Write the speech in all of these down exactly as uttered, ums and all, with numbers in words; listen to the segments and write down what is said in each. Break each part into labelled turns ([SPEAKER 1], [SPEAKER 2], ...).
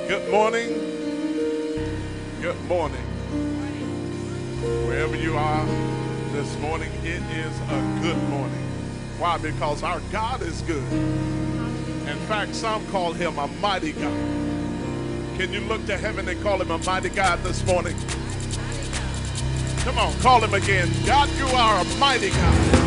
[SPEAKER 1] Good morning. Good morning. Wherever you are this morning, it is a good morning. Why? Because our God is good. In fact, some call him a mighty God. Can you look to heaven and call him a mighty God this morning? Come on, call him again. God, you are a mighty God.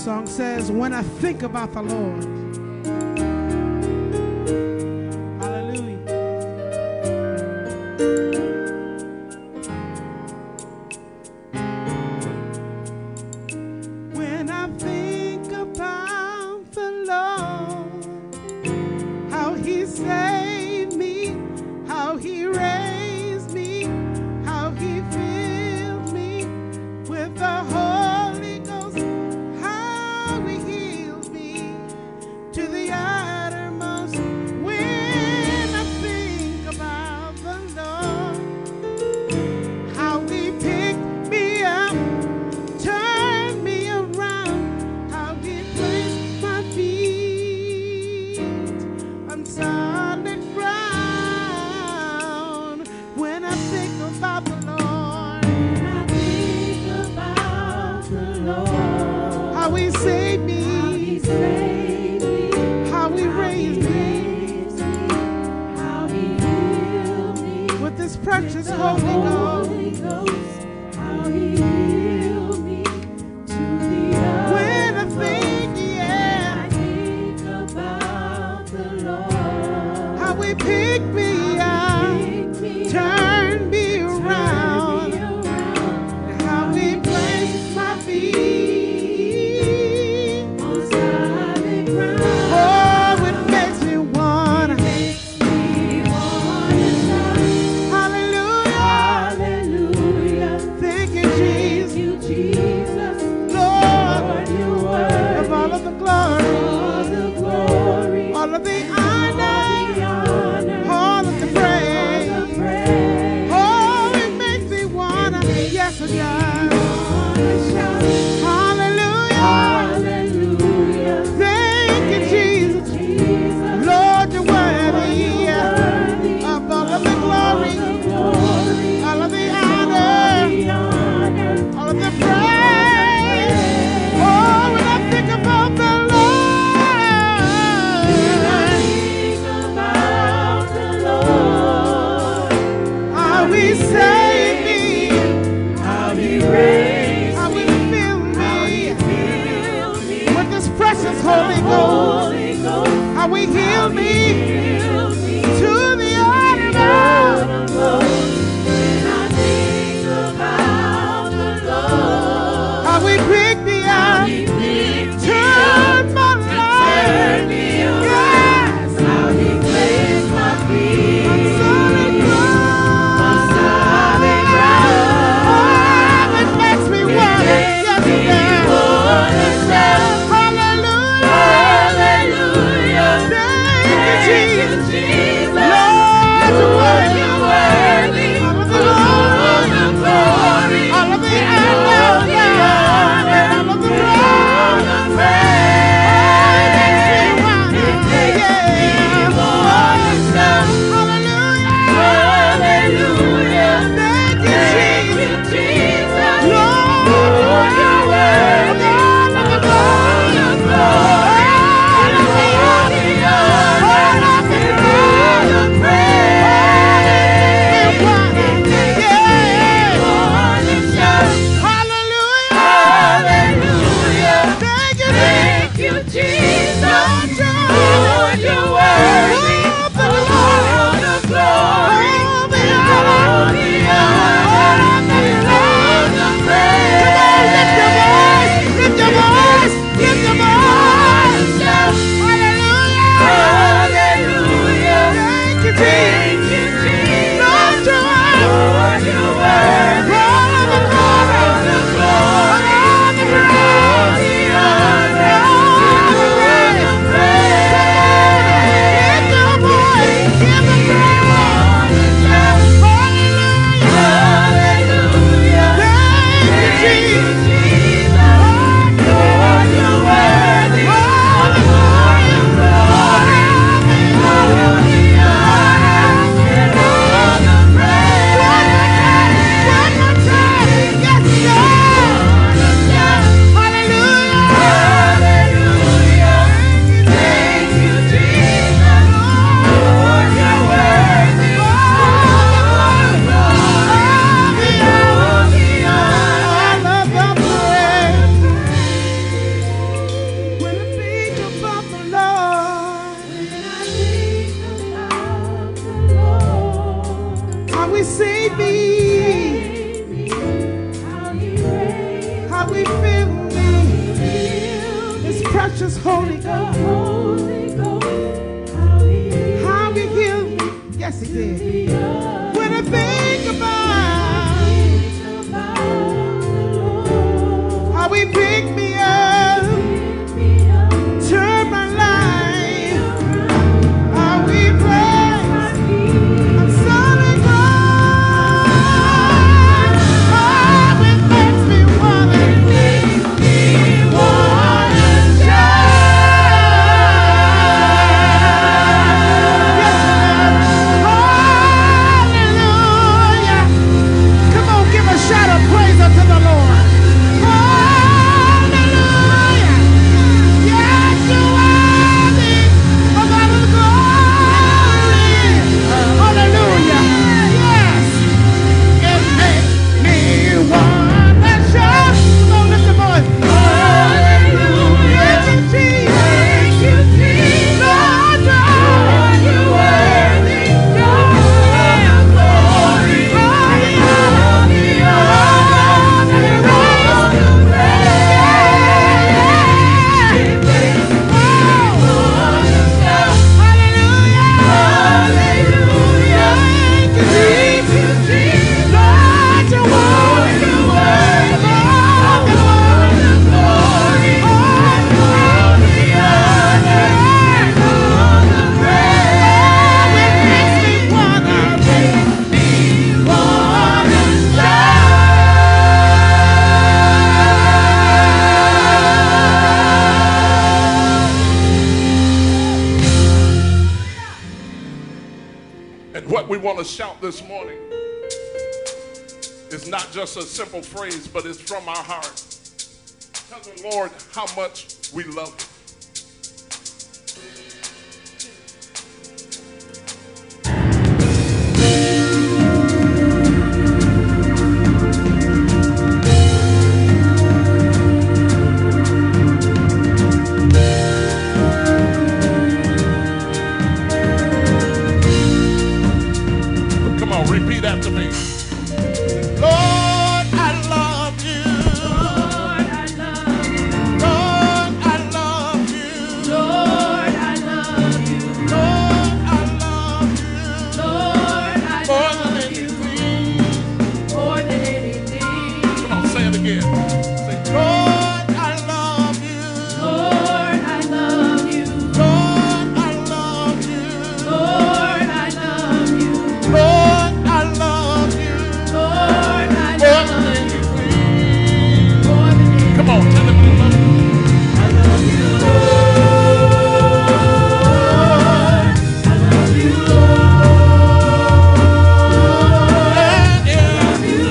[SPEAKER 2] song says, when I think about the Lord. Hallelujah. When I think about the Lord, how he saved me, how he raised me, how he filled me with the Holy Ghost, how he healed me to the uttermost. When I think about the Lord, how he picked me up, turned me around, how he placed my feet on solid ground. When I think about the Lord,
[SPEAKER 3] When I think about the Lord,
[SPEAKER 2] how he saved me,
[SPEAKER 3] how he saved me,
[SPEAKER 2] how he raised me
[SPEAKER 3] raised me, how he healed me
[SPEAKER 2] with his precious
[SPEAKER 3] the
[SPEAKER 2] Holy Ghost.
[SPEAKER 3] Holy Ghost, how he healed me to the
[SPEAKER 2] When I
[SPEAKER 3] uttermost.
[SPEAKER 2] think,
[SPEAKER 3] When
[SPEAKER 2] yeah,
[SPEAKER 3] I think about the Lord,
[SPEAKER 2] how he picked me up,
[SPEAKER 3] picked me up,
[SPEAKER 2] turned me
[SPEAKER 3] turned
[SPEAKER 2] around,
[SPEAKER 3] me around,
[SPEAKER 2] how he placed my feet
[SPEAKER 3] on solid ground.
[SPEAKER 2] Oh, it makes me wanna,
[SPEAKER 3] Makes me wanna shout,
[SPEAKER 2] hallelujah,
[SPEAKER 3] hallelujah.
[SPEAKER 2] thank you,
[SPEAKER 3] Thank
[SPEAKER 2] Jesus,
[SPEAKER 3] you, Jesus.
[SPEAKER 2] Lord,
[SPEAKER 3] Lord, you're worthy
[SPEAKER 2] of all of the glory,
[SPEAKER 3] all the glory,
[SPEAKER 2] all of the
[SPEAKER 3] all the
[SPEAKER 2] honor,
[SPEAKER 3] honor,
[SPEAKER 2] all of the
[SPEAKER 3] all
[SPEAKER 2] praise.
[SPEAKER 3] the praise.
[SPEAKER 2] Oh, it makes me wanna, yes, it does,
[SPEAKER 3] Wanna shout,
[SPEAKER 2] hallelujah,
[SPEAKER 3] hallelujah.
[SPEAKER 2] thank you, Jesus,
[SPEAKER 3] Jesus.
[SPEAKER 2] Lord, you're
[SPEAKER 3] Lord,
[SPEAKER 2] worthy
[SPEAKER 3] you're worthy
[SPEAKER 2] of all of the
[SPEAKER 3] all
[SPEAKER 2] glory,
[SPEAKER 3] the glory,
[SPEAKER 2] all of the
[SPEAKER 3] all
[SPEAKER 2] honor,
[SPEAKER 3] the honor,
[SPEAKER 2] all of the praise. Oh, when I think about the
[SPEAKER 3] When I
[SPEAKER 2] Lord,
[SPEAKER 3] think about the Lord,
[SPEAKER 2] how he saved me,
[SPEAKER 3] how he raised
[SPEAKER 2] how he
[SPEAKER 3] me,
[SPEAKER 2] filled
[SPEAKER 3] how he
[SPEAKER 2] me
[SPEAKER 3] filled me
[SPEAKER 2] with his precious
[SPEAKER 3] the
[SPEAKER 2] Holy Ghost,
[SPEAKER 3] Holy Ghost,
[SPEAKER 2] how he
[SPEAKER 3] how
[SPEAKER 2] healed
[SPEAKER 3] he
[SPEAKER 2] me
[SPEAKER 3] healed me
[SPEAKER 2] to the uttermost.
[SPEAKER 3] uttermost. When I think about the Lord,
[SPEAKER 2] How he picked me
[SPEAKER 3] how
[SPEAKER 2] up,
[SPEAKER 3] he picked me up,
[SPEAKER 2] turned my life,
[SPEAKER 3] turned me around,
[SPEAKER 2] yes,
[SPEAKER 3] how he placed my feet
[SPEAKER 2] on solid ground.
[SPEAKER 3] on solid ground.
[SPEAKER 2] Oh, it precious Holy Ghost.
[SPEAKER 3] Holy Ghost, how he
[SPEAKER 2] How he healed me. Yes, he did.
[SPEAKER 3] me up.
[SPEAKER 2] When I think about
[SPEAKER 3] Think about the Lord.
[SPEAKER 2] how he picked me up,
[SPEAKER 3] Pick me up.
[SPEAKER 2] turned my life, how he blessed.
[SPEAKER 3] My feet.
[SPEAKER 2] I'm solid ground. Oh, it makes me wanna,
[SPEAKER 3] Makes me wanna
[SPEAKER 2] hallelujah. Come on, give a shout of praise unto the Lord. Hallelujah. Yes, you are the of all the glory. Hallelujah. Yes. It makes me wanna shout. Come on, lift your voice.
[SPEAKER 3] Hallelujah.
[SPEAKER 2] Thank you, Jesus.
[SPEAKER 3] Thank you, Jesus.
[SPEAKER 2] Lord,
[SPEAKER 3] Lord, you're worthy. God of glory. All the honor and all the praise. It makes me wanna shout. Hallelujah. Thank you, Jesus.
[SPEAKER 2] Lord, you're
[SPEAKER 3] Lord,
[SPEAKER 2] worthy.
[SPEAKER 3] you're worthy. All the glory. All the honor and all the praise.
[SPEAKER 2] It makes me wanna
[SPEAKER 3] Me wanna
[SPEAKER 1] And what we want to shout this morning is not just a simple phrase, but it's from our heart. Tell the Lord how much we love him. Come on, repeat after me. Lord, I love you.
[SPEAKER 3] Lord, I love you.
[SPEAKER 1] Lord, I love you.
[SPEAKER 3] Lord, I love you.
[SPEAKER 1] Lord, I love you.
[SPEAKER 3] Lord, I
[SPEAKER 1] More than
[SPEAKER 3] love you.
[SPEAKER 1] anything.
[SPEAKER 3] More than anything.
[SPEAKER 1] Come on, say it again. Say, Lord, I love you.
[SPEAKER 3] Lord, I love you.
[SPEAKER 1] Lord, I love you.
[SPEAKER 3] Lord, I love you.
[SPEAKER 1] Lord, I love you.
[SPEAKER 3] Lord, I
[SPEAKER 1] More than
[SPEAKER 3] love you.
[SPEAKER 1] anything.
[SPEAKER 3] More than anything.
[SPEAKER 1] Come on, tell him you love him.
[SPEAKER 3] I love you, Lord. I love you, Lord.
[SPEAKER 1] Yeah, yeah.
[SPEAKER 3] I love you,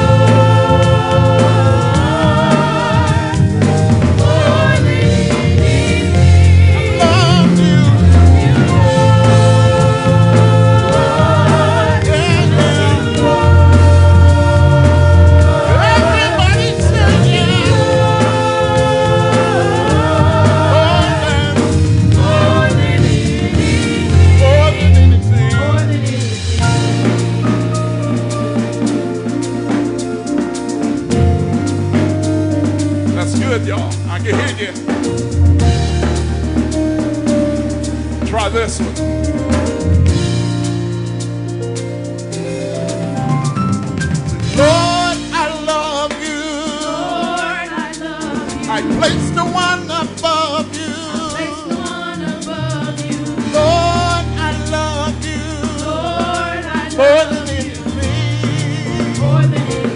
[SPEAKER 3] Lord. More than anything.
[SPEAKER 1] Love you. Everybody say yeah. More than, more than anything. That's good, y'all. I can hear you. Try this one. Lord, I love you. I place the one above you. Lord, I love you. More than anything. Lord,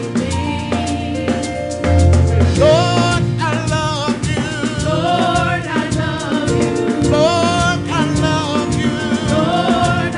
[SPEAKER 1] I love you. Lord, I love you. Lord, I love you. More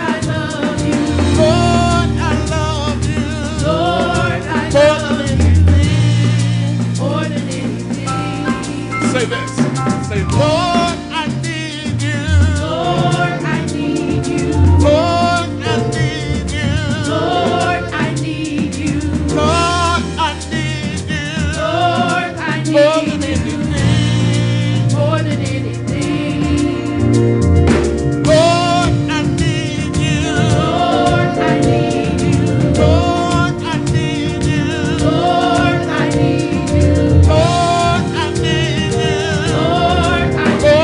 [SPEAKER 1] than anything. Say this. Say, Lord, I need you. Lord, I need you. Lord, I need you. Lord, I need you. Lord, I need you. Lord, I need More than anything. More than anything. Lord, I need you. Lord, I need you. Lord, I need you. Lord, I need you. Lord, I need you. Lord, I need you.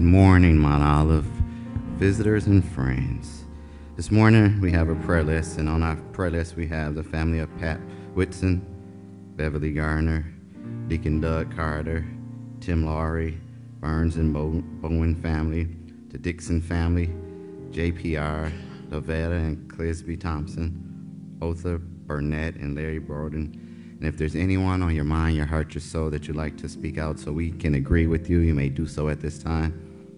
[SPEAKER 4] morning, Mount Olive, visitors and friends. This morning we have a prayer list, and on our prayer list we have the family of Pat Whitson, Beverly Garner, Deacon Doug Carter, Tim Laurie, Burns and Bo- Bowen family, the Dixon family, J P R, Lovetta and Clisby Thompson, Otha Burnett and Larry Broden. And if there's anyone on your mind, your heart, your soul that you'd like to speak out so we can agree with you, you may do so at this time.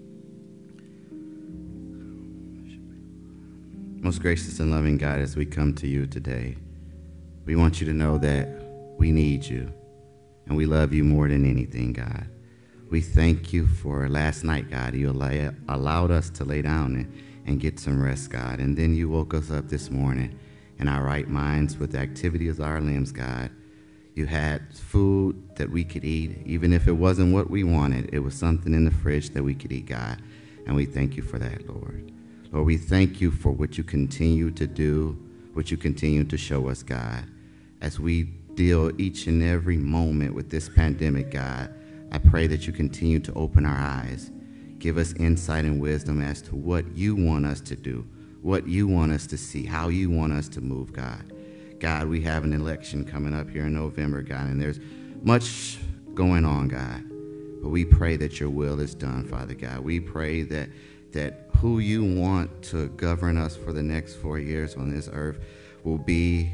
[SPEAKER 4] Most gracious and loving God, as we come to you today, we want you to know that we need you and we love you more than anything, God. We thank you for last night, God. You allow, allowed us to lay down and, and get some rest, God. And then you woke us up this morning in our right minds with the activity of our limbs, God. You had food that we could eat. Even if it wasn't what we wanted, it was something in the fridge that we could eat, God. And we thank you for that, Lord. Lord, we thank you for what you continue to do, what you continue to show us, God. As we deal each and every moment with this pandemic, God, I pray that you continue to open our eyes. Give us insight and wisdom as to what you want us to do, what you want us to see, how you want us to move, God. God, we have an election coming up here in November, God, and there's much going on, God. But we pray that your will is done, Father God. We pray that that who you want to govern us for the next four years on this earth will be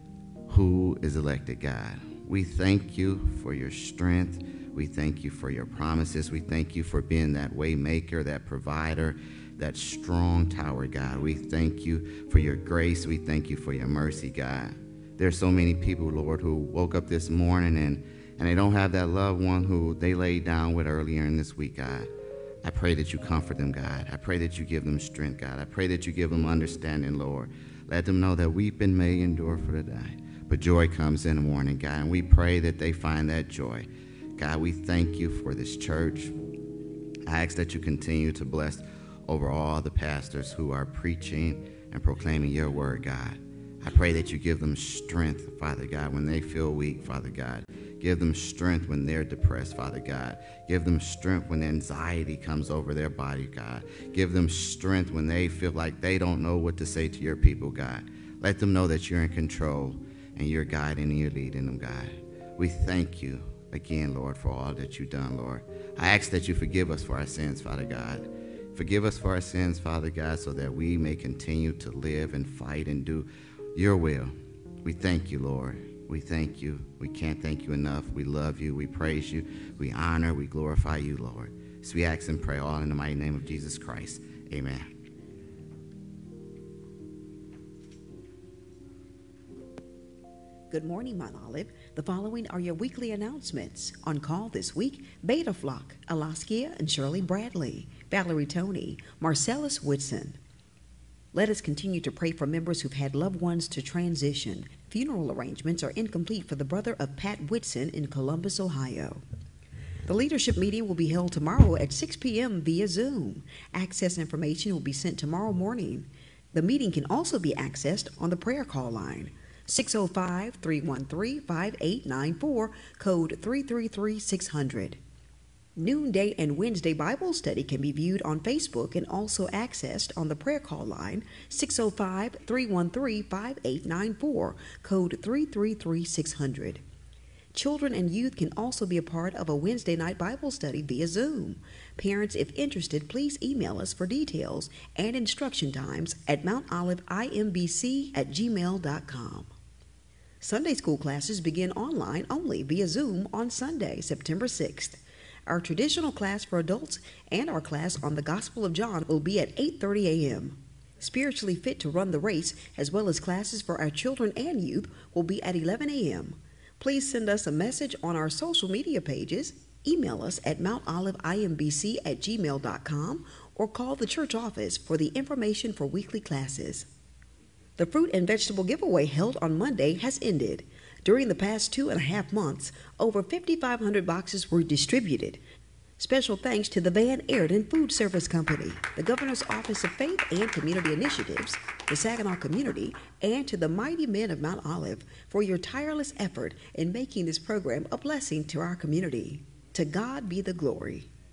[SPEAKER 4] who is elected, God. We thank you for your strength. We thank you for your promises. We thank you for being that way maker, that provider, that strong tower, God. We thank you for your grace. We thank you for your mercy, God. There's so many people, Lord, who woke up this morning and, and they don't have that loved one who they laid down with earlier in this week, God. I pray that you comfort them, God. I pray that you give them strength, God. I pray that you give them understanding, Lord. Let them know that weeping may endure for the night, but joy comes in the morning, God. And we pray that they find that joy. God, we thank you for this church. I ask that you continue to bless over all the pastors who are preaching and proclaiming your word, God. I pray that you give them strength, Father God, when they feel weak, Father God. Give them strength when they're depressed, Father God. Give them strength when anxiety comes over their body, God. Give them strength when they feel like they don't know what to say to your people, God. Let them know that you're in control and you're guiding and you're leading them, God. We thank you again, Lord, for all that you've done, Lord. I ask that you forgive us for our sins, Father God. Forgive us for our sins, Father God, so that we may continue to live and fight and do your will. We thank you, Lord. We thank you. We can't thank you enough. We love you. We praise you. We honor, we glorify you, Lord. So we ask and pray all in the mighty name of Jesus Christ. Amen.
[SPEAKER 5] Good morning, Mount Olive. The following are your weekly announcements. On call this week, Beta Flock, Alaskia and Shirley Bradley, Valerie Toney, Marcellus Whitson. Let us continue to pray for members who've had loved ones to transition. Funeral arrangements are incomplete for the brother of Pat Whitson in Columbus, Ohio. The leadership meeting will be held tomorrow at six p.m. via Zoom. Access information will be sent tomorrow morning. The meeting can also be accessed on the prayer call line, six oh five, three one three, five eight nine four, code three three three, six hundred. Noonday and Wednesday Bible study can be viewed on Facebook and also accessed on the prayer call line, six oh five, three one three, five eight nine four, code three three three, six hundred. Children and youth can also be a part of a Wednesday night Bible study via Zoom. Parents, if interested, please email us for details and instruction times at mountoliveimbc at gmail dot com. Sunday school classes begin online only via Zoom on Sunday, September sixth. Our traditional class for adults and our class on the Gospel of John will be at eight thirty a.m. Spiritually Fit to Run the Race, as well as classes for our children and youth, will be at eleven a.m. Please send us a message on our social media pages, email us at mountoliveimbc at gmail dot com, or call the church office for the information for weekly classes. The fruit and vegetable giveaway held on Monday has ended. During the past two and a half months, over fifty-five hundred boxes were distributed. Special thanks to the Van Airden Food Service Company, the Governor's Office of Faith and Community Initiatives, the Saginaw community, and to the mighty men of Mount Olive for your tireless effort in making this program a blessing to our community. To God be the glory.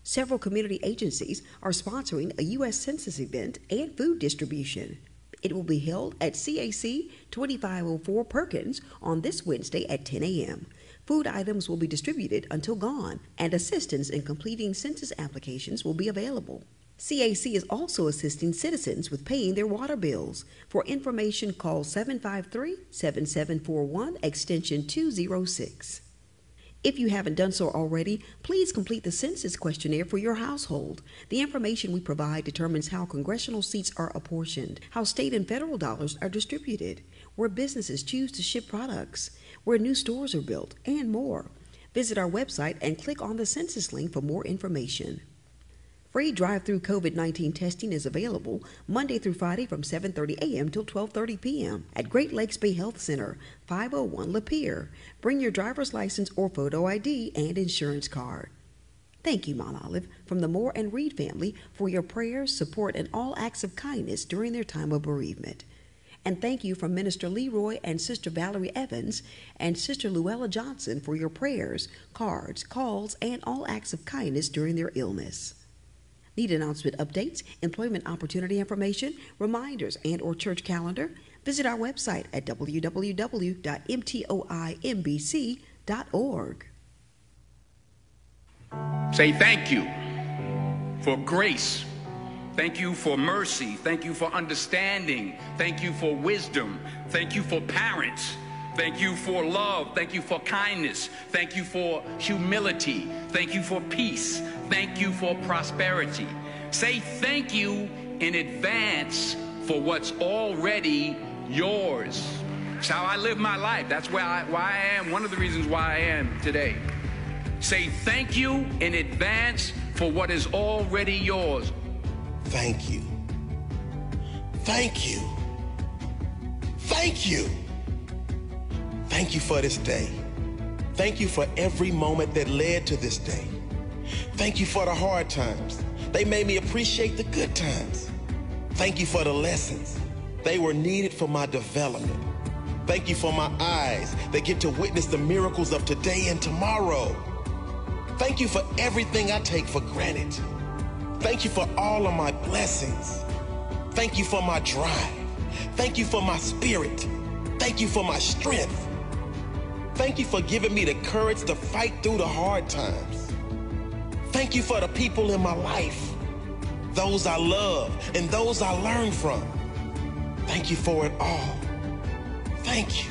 [SPEAKER 5] Several community agencies are sponsoring a U S Census event and food distribution. It will be held at C A C twenty-five oh four Perkins on this Wednesday at ten a.m. Food items will be distributed until gone, and assistance in completing census applications will be available. C A C is also assisting citizens with paying their water bills. For information, call seven five three, seven seven four one, extension two oh six. If you haven't done so already, please complete the census questionnaire for your household. The information we provide determines how congressional seats are apportioned, how state and federal dollars are distributed, where businesses choose to ship products, where new stores are built, and more. Visit our website and click on the census link for more information. Free drive-through COVID nineteen testing is available Monday through Friday from seven thirty a.m. till twelve thirty p.m. at Great Lakes Bay Health Center, five oh one Lapeer. Bring your driver's license or photo I D and insurance card. Thank you, Mount Olive, from the Moore and Reed family for your prayers, support, and all acts of kindness during their time of bereavement. And thank you from Minister Leroy and Sister Valerie Evans and Sister Luella Johnson for your prayers, cards, calls, and all acts of kindness during their illness. Need announcement updates, employment opportunity information, reminders, and or church calendar? Visit our website at w w w dot m t o i m b c dot org.
[SPEAKER 6] Say thank you for grace. Thank you for mercy. Thank you for understanding. Thank you for wisdom. Thank you for parents. Thank you for love. Thank you for kindness. Thank you for humility. Thank you for peace. Thank you for prosperity. Say thank you in advance for what's already yours. It's how I live my life. That's where I, why I am, one of the reasons why I am today. Say thank you in advance for what is already yours.
[SPEAKER 7] Thank you. Thank you. Thank you. Thank you for this day. Thank you for every moment that led to this day. Thank you for the hard times. They made me appreciate the good times. Thank you for the lessons. They were needed for my development. Thank you for my eyes that get to witness the miracles of today and tomorrow. Thank you for everything I take for granted. Thank you for all of my blessings. Thank you for my drive. Thank you for my spirit. Thank you for my strength. Thank you for giving me the courage to fight through the hard times. Thank you for the people in my life, those I love and those I learn from. Thank you for it all. Thank you.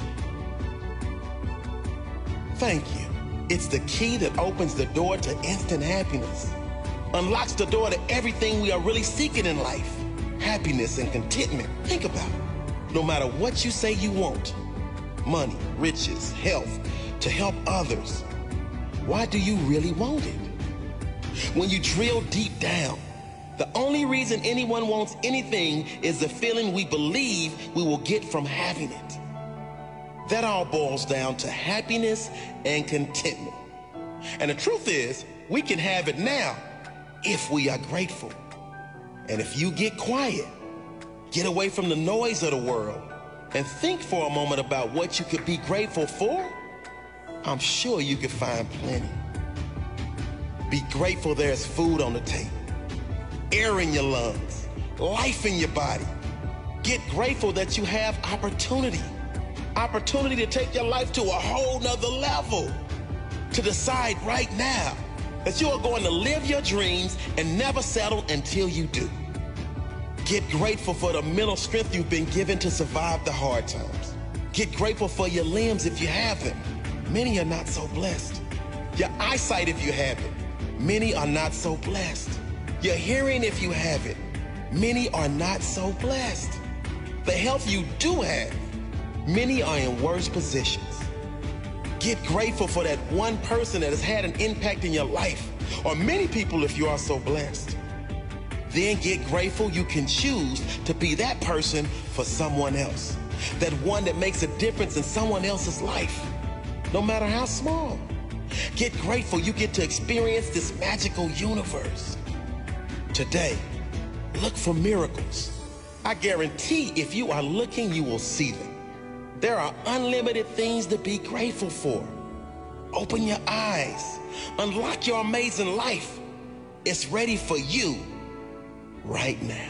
[SPEAKER 7] Thank you. It's the key that opens the door to instant happiness, unlocks the door to everything we are really seeking in life, happiness and contentment. Think about it. No matter what you say you want, money, riches, health, to help others, why do you really want it? When you drill deep down, the only reason anyone wants anything is the feeling we believe we will get from having it. That all boils down to happiness and contentment. And the truth is, we can have it now if we are grateful. And if you get quiet, get away from the noise of the world, and think for a moment about what you could be grateful for, I'm sure you could find plenty. Be grateful there's food on the table, air in your lungs, life in your body. Get grateful that you have opportunity. Opportunity to take your life to a whole nother level. To decide right now that you are going to live your dreams and never settle until you do. Get grateful for the mental strength you've been given to survive the hard times. Get grateful for your limbs if you have them. Many are not so blessed. Your eyesight if you have it. Many are not so blessed. Your hearing if you have it. Many are not so blessed. The health you do have, many are in worse positions. Get grateful for that one person that has had an impact in your life, or many people if you are so blessed. Then get grateful you can choose to be that person for someone else. That one that makes a difference in someone else's life, no matter how small. Get grateful you get to experience this magical universe. Today, look for miracles. I guarantee if you are looking, you will see them. There are unlimited things to be grateful for. Open your eyes. Unlock your amazing life. It's ready for you right now.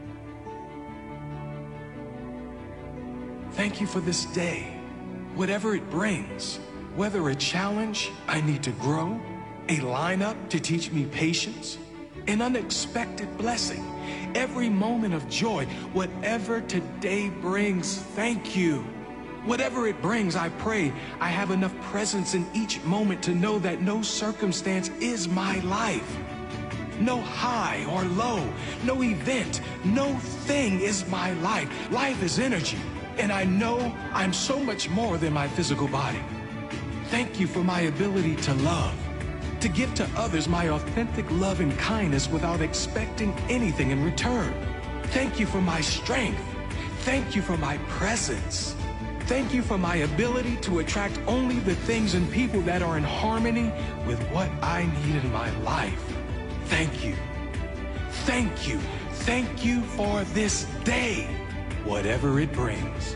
[SPEAKER 8] Thank you for this day, whatever it brings, whether a challenge I need to grow, a lineup to teach me patience, an unexpected blessing, every moment of joy, whatever today brings, thank you. Whatever it brings, I pray I have enough presence in each moment to know that no circumstance is my life. No high or low, no event, no thing is my life. Life is energy. And I know I'm so much more than my physical body. Thank you for my ability to love, to give to others my authentic love and kindness without expecting anything in return. Thank you for my strength. Thank you for my presence. Thank you for my ability to attract only the things and people that are in harmony with what I need in my life. Thank you. Thank you. Thank you for this day, whatever it brings.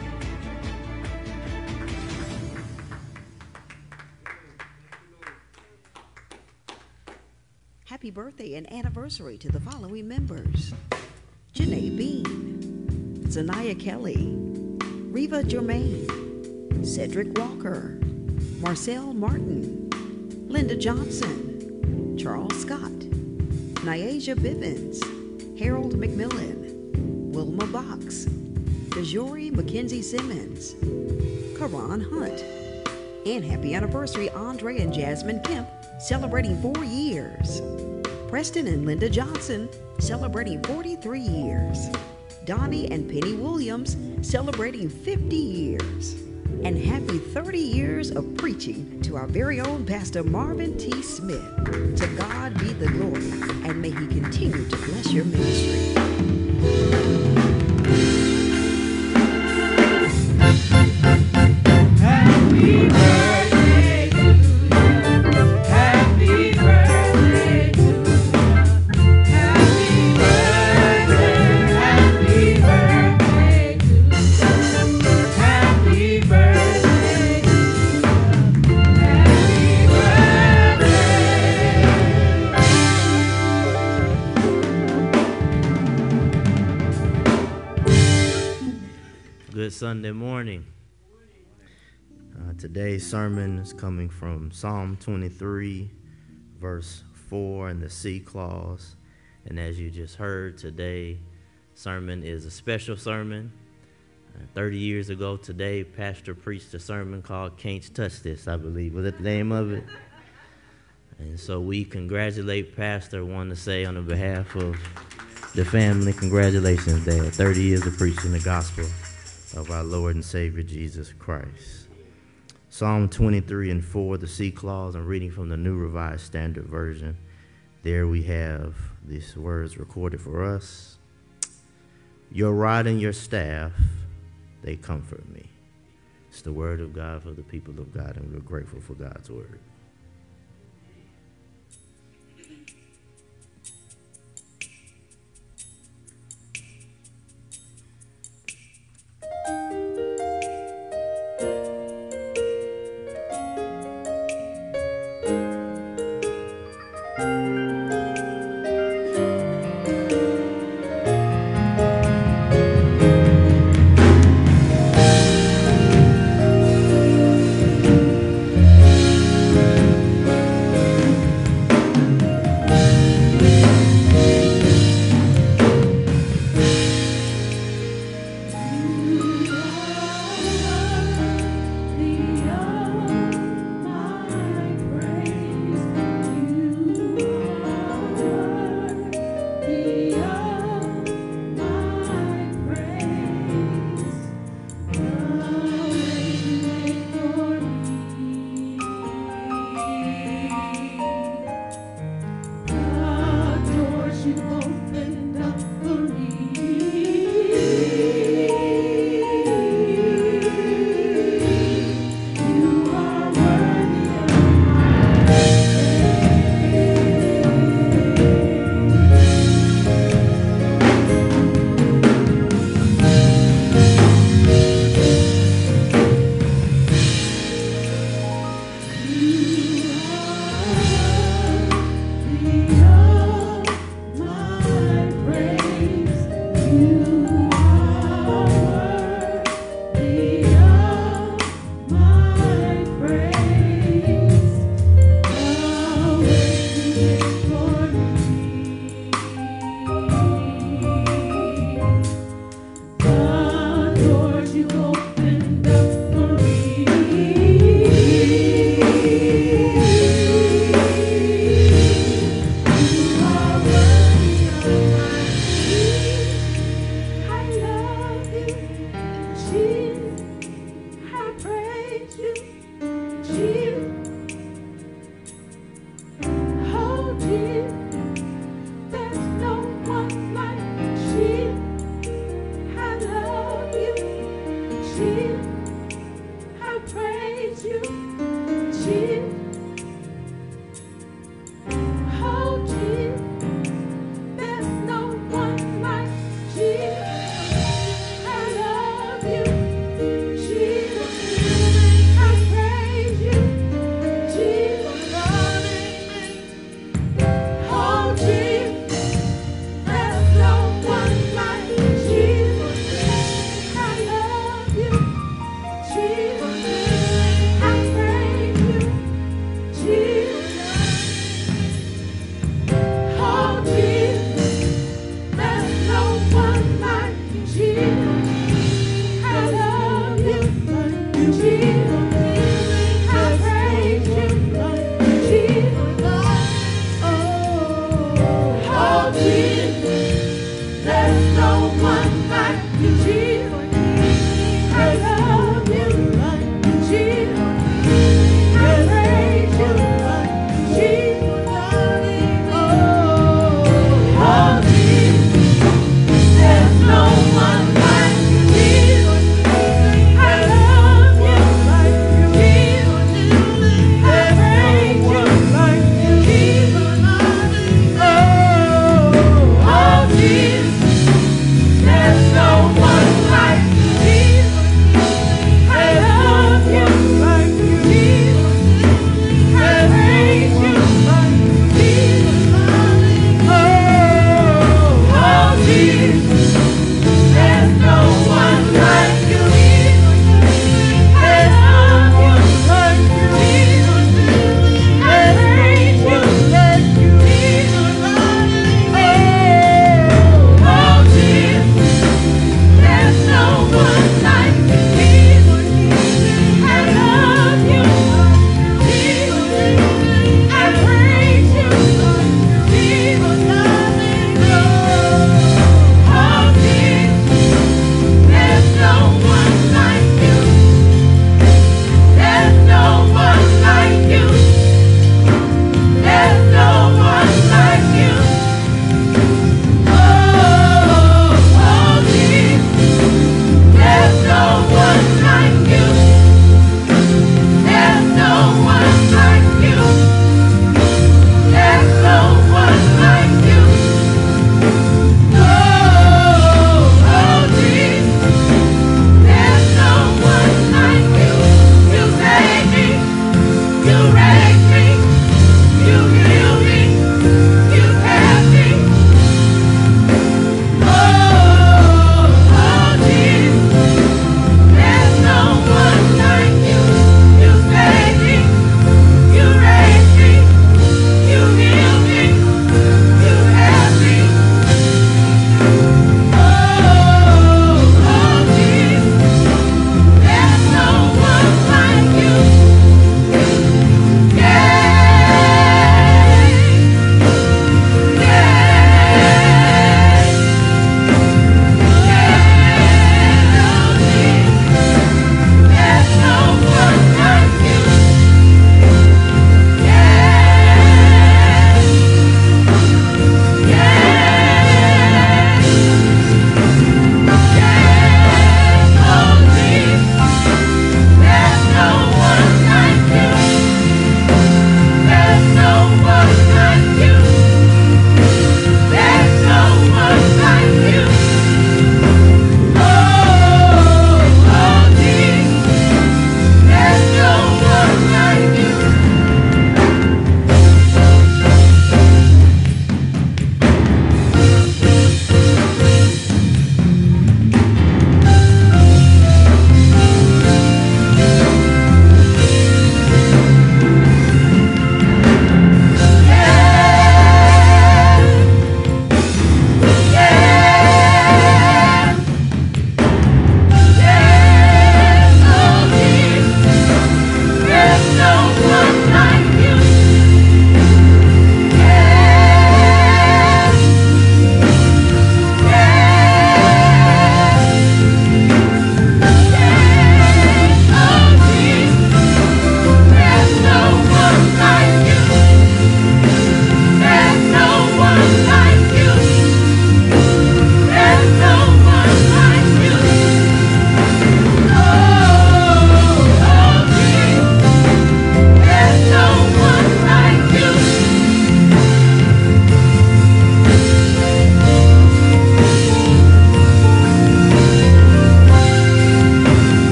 [SPEAKER 5] Happy birthday and anniversary to the following members: Janae Bean, Zanaya Kelly, Reva Germain, Cedric Walker, Marcel Martin, Linda Johnson, Charles Scott, Nyasia Bivens, Harold McMillan, Wilma Box, DeJory Mackenzie Simmons, Karan Hunt, and happy anniversary Andre and Jasmine Kemp, celebrating four years. Preston and Linda Johnson, celebrating forty-three years. Donnie and Penny Williams, celebrating fifty years. And happy thirty years of preaching to our very own Pastor Marvin T. Smith. To God be the glory, and may he continue to bless your ministry.
[SPEAKER 2] Happy birthday to you. Happy birthday to you. Happy birthday, happy birthday to you. Happy birthday to you. Happy birthday.
[SPEAKER 9] Good Sunday morning. Uh, today's sermon is coming from Psalm twenty-three, verse four in the C clause. And as you just heard, today's sermon is a special sermon. Uh, thirty years ago today, Pastor preached a sermon called Can't Touch This, I believe. Was that the name of it? And so we congratulate Pastor. I want to say on the behalf of the family, congratulations, Dad. thirty years of preaching the gospel of our Lord and Savior Jesus Christ. Psalm twenty-three and four, the C clause, I'm reading from the New Revised Standard Version. There we have these words recorded for us. Your rod and your staff, they comfort me. It's the word of God for the people of God, and we're grateful for God's word.
[SPEAKER 2] Happy
[SPEAKER 3] you opened up for me. You are worthy of my praise. I love you, Jesus. I praise you, Jesus. Oh, Jesus. There's no one like Jesus. I love you, Jesus. I praise you, Jesus. Oh, Jesus. There's no one like Jesus. I love you, Jesus. I praise you, Jesus. Oh, Jesus. There's no one like Jesus. I love you,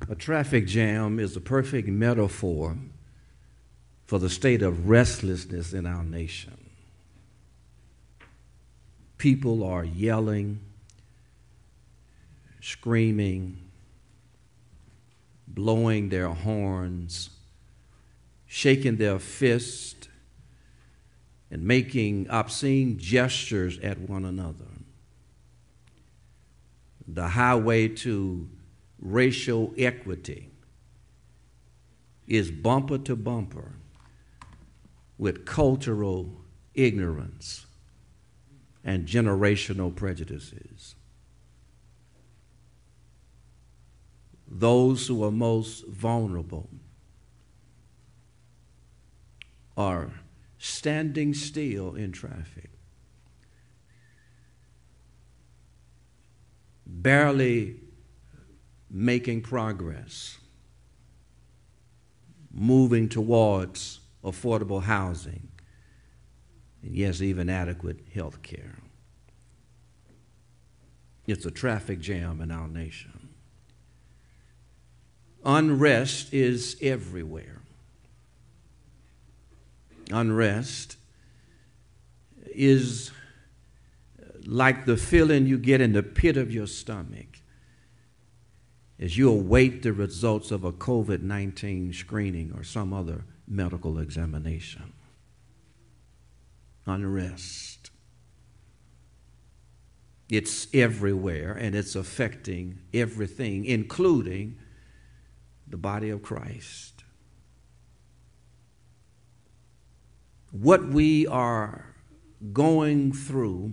[SPEAKER 10] A traffic jam is a perfect metaphor for the state of restlessness in our nation. People are yelling, screaming, blowing their horns, shaking their fists, and making obscene gestures at one another. The highway to racial equity is bumper to bumper with cultural ignorance and generational prejudices. Those who are most vulnerable are standing still in traffic, barely making progress, moving towards affordable housing, and yes, even adequate health care. It's a traffic jam in our nation. Unrest is everywhere. Unrest is like the feeling you get in the pit of your stomach as you await the results of a COVID nineteen screening or some other medical examination. Unrest. It's everywhere, and it's affecting everything, including the body of Christ. What we are going through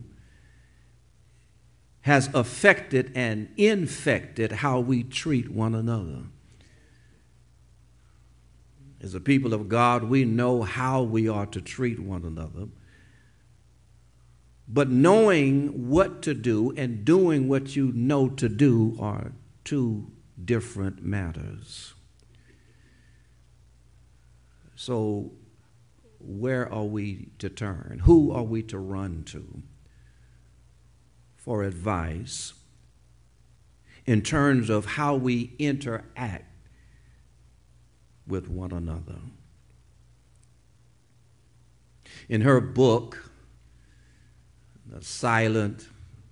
[SPEAKER 10] has affected and infected how we treat one another. As a people of God, we know how we are to treat one another. But knowing what to do and doing what you know to do are two different matters. So, where are we to turn? Who are we to run to for advice in terms of how we interact with one another? In her book, The Silent,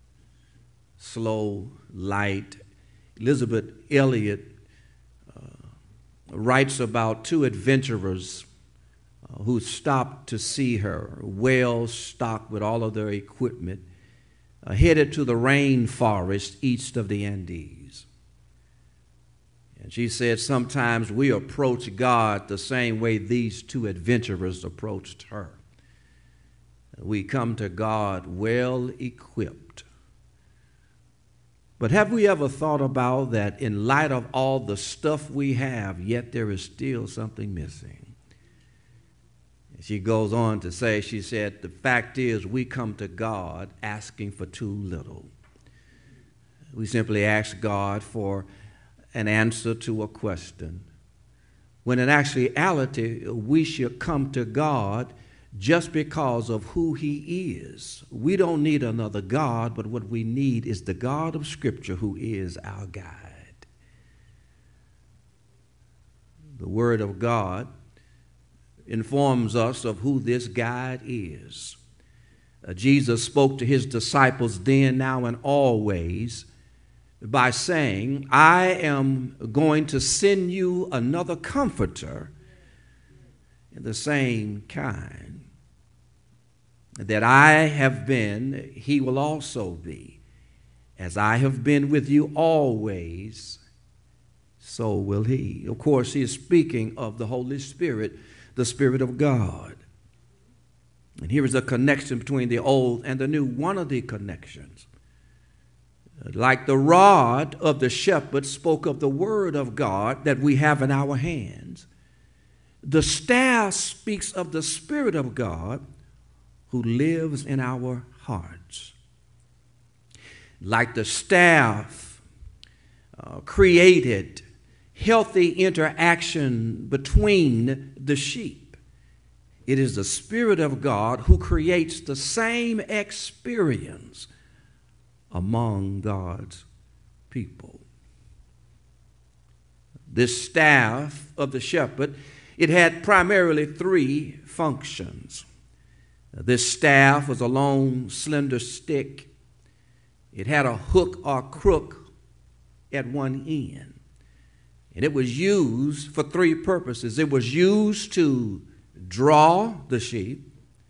[SPEAKER 10] Slow Light, Elizabeth Elliot uh, writes about two adventurers uh, who stopped to see her, well stocked with all of their equipment, uh, headed to the rainforest east of the Andes. And she said, sometimes we approach God the same way these two adventurers approached her. We come to God well equipped. But have we ever thought about that in light of all the stuff we have, yet there is still something missing? She goes on to say, she said, the fact is we come to God asking for too little. We simply ask God for an answer to a question, when in actuality we should come to God just because of who he is. We don't need another God, but what we need is the God of Scripture who is our guide. The Word of God informs us of who this guide is. Uh, Jesus spoke to his disciples then, now, and always by saying, I am going to send you another comforter in the same kind that I have been, he will also be. As I have been with you always, so will he. Of course, he is speaking of the Holy Spirit, the Spirit of God. And here is a connection between the old and the new. One of the connections, like the rod of the shepherd spoke of the word of God that we have in our hands, the staff speaks of the Spirit of God who lives in our hearts. Like the staff uh, created healthy interaction between the sheep, it is the Spirit of God who creates the same experience among God's people. this staff of the shepherd, it had primarily three functions. This staff was a long, slender stick. It had a hook or crook at one end. And it was used for three purposes. It was used to draw the sheep,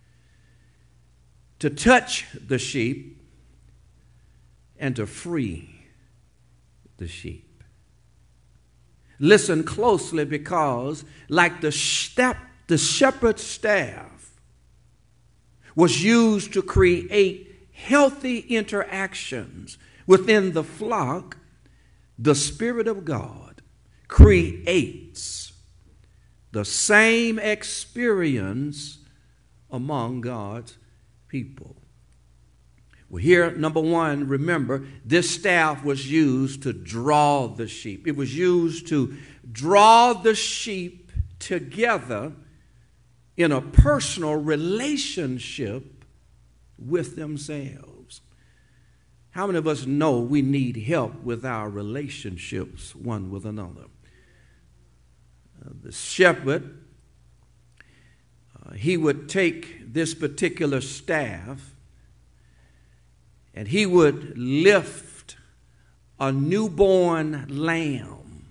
[SPEAKER 10] to touch the sheep, and to free the sheep. Listen closely, because like the, step, the shepherd's staff was used to create healthy interactions within the flock, the Spirit of God creates the same experience among God's people. Well, here, number one, remember, this staff was used to draw the sheep. It was used to draw the sheep together in a personal relationship with themselves. How many of us know we need help with our relationships one with another? Uh, the shepherd, uh, he would take this particular staff and he would lift a newborn lamb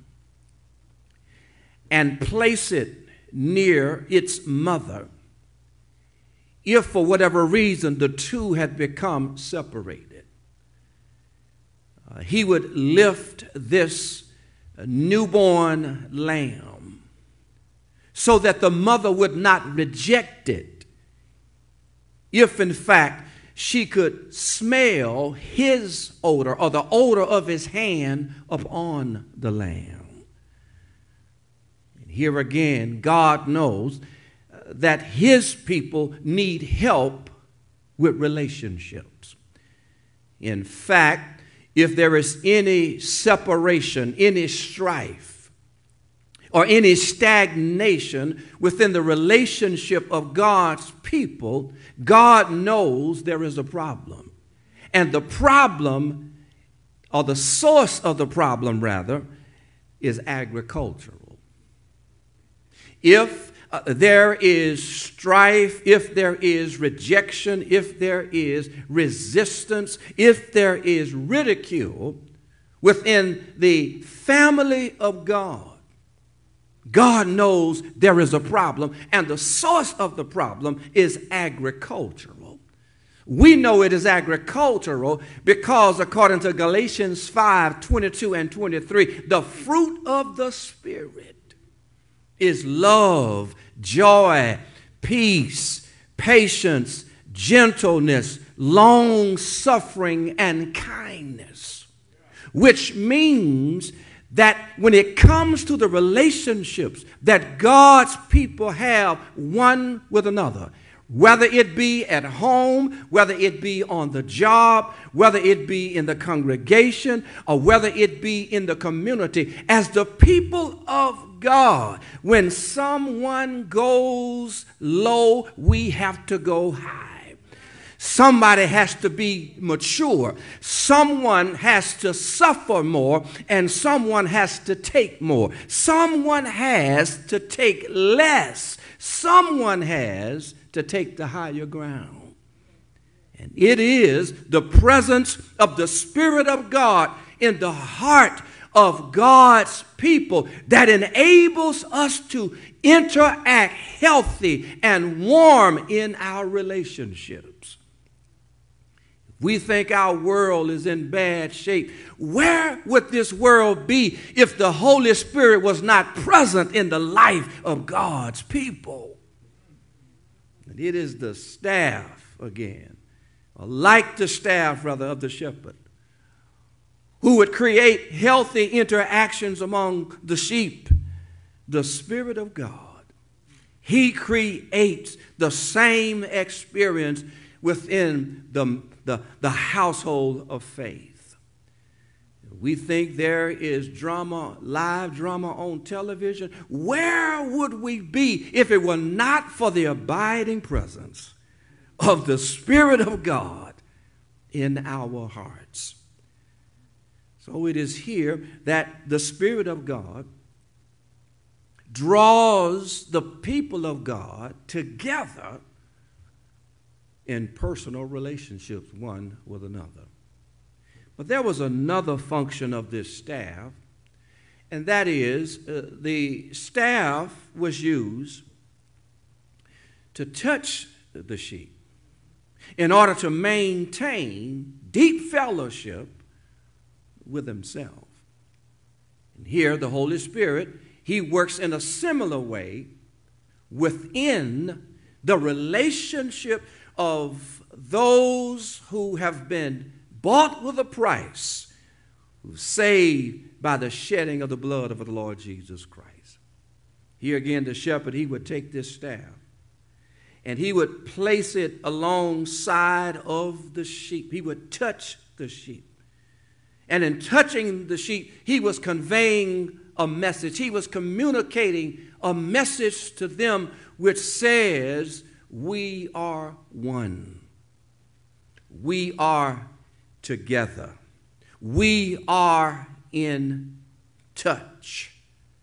[SPEAKER 10] and place it near its mother if for whatever reason the two had become separated. Uh, he would lift this newborn lamb so that the mother would not reject it if in fact she could smell his odor or the odor of his hand upon the lamb. Here again, God knows that his people need help with relationships. In fact, if there is any separation, any strife, or any stagnation within the relationship of God's people, God knows there is a problem. And the problem, or the source of the problem rather, is agricultural. If uh, there is strife, if there is rejection, if there is resistance, if there is ridicule within the family of God, God knows there is a problem, and the source of the problem is agricultural. We know it is agricultural because according to Galatians five, twenty-two and twenty-three, the fruit of the Spirit is love, joy, peace, patience, gentleness, long-suffering, and kindness. Which means that when it comes to the relationships that God's people have one with another, whether it be at home, whether it be on the job, whether it be in the congregation, or whether it be in the community, as the people of God, when someone goes low, we have to go high. Somebody has to be mature. Someone has to suffer more, and someone has to take more. Someone has to take less. Someone has to take the higher ground. And it is the presence of the Spirit of God in the heart of God's people that enables us to interact healthy and warm in our relationships. We think our world is in bad shape. Where would this world be if the Holy Spirit was not present in the life of God's people? And it is the staff again, or like the staff rather of the shepherd, who would create healthy interactions among the sheep. The Spirit of God, he creates the same experience within the, the, the household of faith. We think there is drama, live drama on television. Where would we be if it were not for the abiding presence of the Spirit of God in our hearts? So it is here that the Spirit of God draws the people of God together in personal relationships one with another. But there was another function of this staff, and that is uh, the staff was used to touch the sheep in order to maintain deep fellowship with himself. And here the Holy Spirit, he works in a similar way within the relationship of those who have been bought with a price, who saved by the shedding of the blood of the Lord Jesus Christ. Here again, the shepherd, he would take this staff and he would place it alongside of the sheep. He would touch the sheep. And in touching the sheep, he was conveying a message. He was communicating a message to them which says, we are one. We are together. We are in touch.